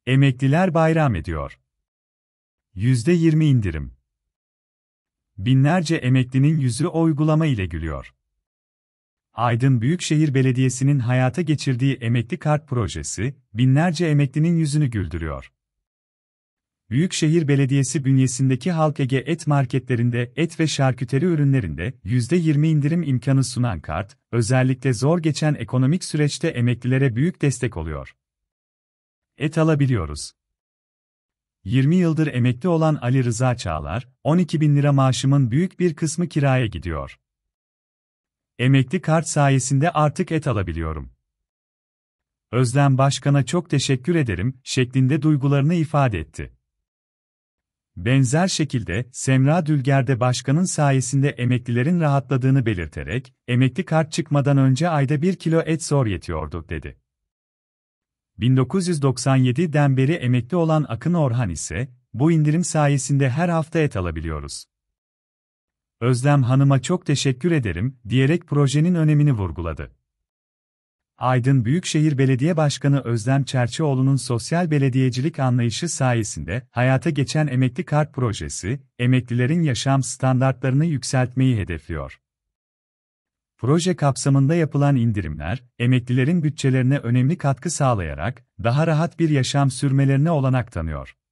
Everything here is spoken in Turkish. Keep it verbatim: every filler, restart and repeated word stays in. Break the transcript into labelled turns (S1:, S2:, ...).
S1: Emekliler bayram ediyor. yüzde yirmi indirim. Binlerce emeklinin yüzü o uygulama ile gülüyor. Aydın Büyükşehir Belediyesi'nin hayata geçirdiği emekli kart projesi, binlerce emeklinin yüzünü güldürüyor. Büyükşehir Belediyesi bünyesindeki Halk Ege et marketlerinde et ve şarküteri ürünlerinde yüzde yirmi indirim imkanı sunan kart, özellikle zor geçen ekonomik süreçte emeklilere büyük destek oluyor. Et alabiliyoruz. yirmi yıldır emekli olan Ali Rıza Çağlar, on iki bin lira maaşımın büyük bir kısmı kiraya gidiyor. Emekli kart sayesinde artık et alabiliyorum. Özlem Başkan'a çok teşekkür ederim şeklinde duygularını ifade etti. Benzer şekilde Semra Dülger de başkanın sayesinde emeklilerin rahatladığını belirterek, emekli kart çıkmadan önce ayda bir kilo et zor yetiyordu, dedi. bin dokuz yüz doksan yedi'den beri emekli olan Akın Orhan ise, bu indirim sayesinde her hafta et alabiliyoruz. Özlem Hanım'a çok teşekkür ederim, diyerek projenin önemini vurguladı. Aydın Büyükşehir Belediye Başkanı Özlem Çerçioğlu'nun sosyal belediyecilik anlayışı sayesinde hayata geçen emekli kart projesi, emeklilerin yaşam standartlarını yükseltmeyi hedefliyor. Proje kapsamında yapılan indirimler, emeklilerin bütçelerine önemli katkı sağlayarak, daha rahat bir yaşam sürmelerine olanak tanıyor.